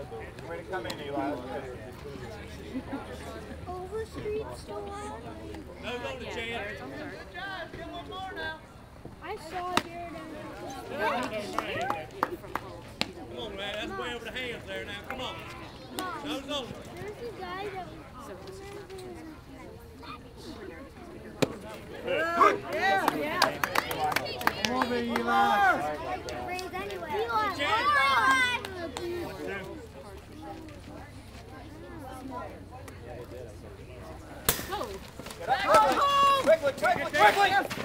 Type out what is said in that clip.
Way to come in, Eli. Over street still out. No, go to Jan. Get one more now. I saw Jared Come on, man. That's way over the hands there now. Come on. Nose over. There's a guy that Come on, baby, Eli. raised anyway. Eli, Quickly, quickly, quickly, quickly!